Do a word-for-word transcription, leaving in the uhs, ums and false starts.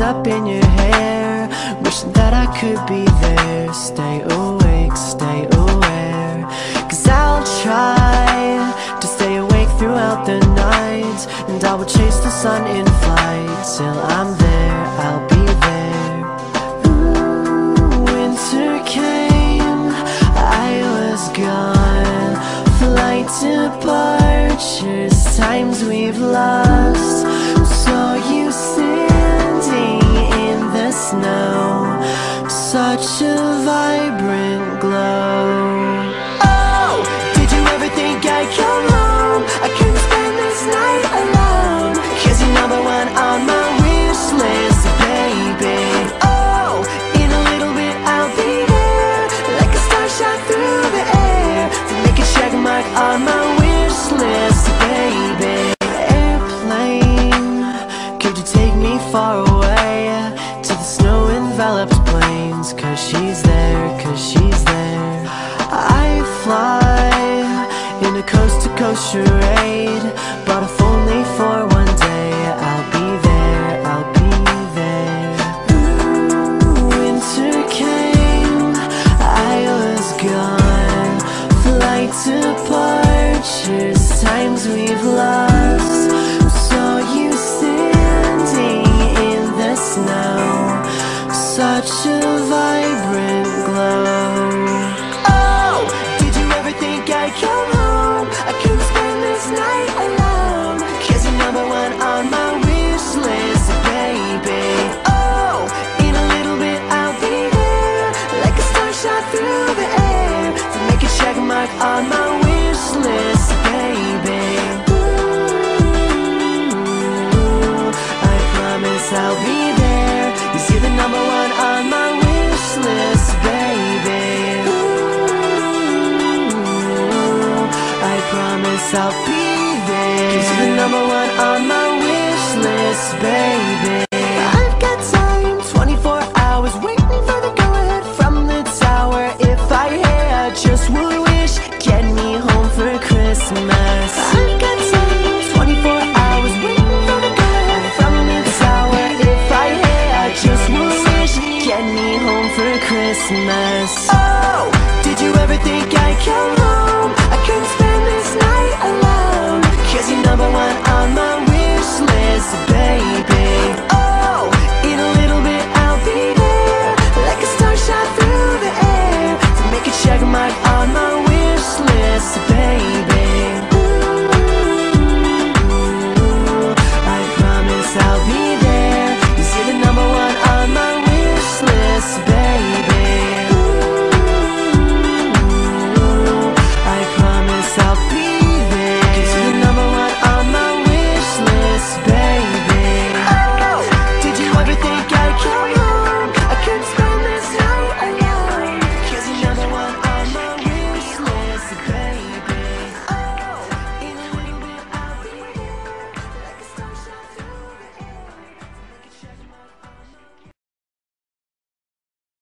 up in your hair, wishing that I could be there. Stay awake, stay aware, 'cause I'll try to stay awake throughout the night, and I will chase the sun in flight. Till I'm there, I'll be there. Ooh, winter came, I was gone. Flight departures, times we've lost. Saw you standing in the snow, such a vibrant glow. Oh, did you ever think I'd come home? I couldn't spend this night alone, 'cause you're number one on my wish list, baby. Oh, in a little bit I'll be there, like a star shot through the air, to make a check mark on my wish list, baby. Airplane, could you take me far away, to the snow-enveloped plains? 'Cause she's there, 'cause she's there. I fly in a coast-to-coast charade, but if only for one day. I'll be there, I'll be there. Ooh, winter came, I was gone. Flight departures, times we've lost. Saw you standing in the snow, such a vibrant glow. Oh, did you ever think I'd come home? I couldn't spend this night alone, 'cause you're number one on my wish list, baby. Oh, in a little bit I'll be there, like a star shot through the air, to make a check mark on my wish list, baby. Ooh, I promise I'll be there, 'cause you're the number one on my wish list, baby. Ooh, I promise I'll be there, 'cause you're the number one on my wish list, baby. I've got time, twenty-four hours, waiting for the go-ahead from the tower. If I had just one wish, get me home for Christmas. I've got time, twenty-four hours, waiting for the go-ahead from the tower. If I had just one wish, get me home for Christmas. Oh, did you ever think I'd come home? I couldn't spend this night alone, 'cause you're number one on my wish list, baby. Oh, in a little bit I'll be there, like a star shot through the air, to make a check mark on my wish list,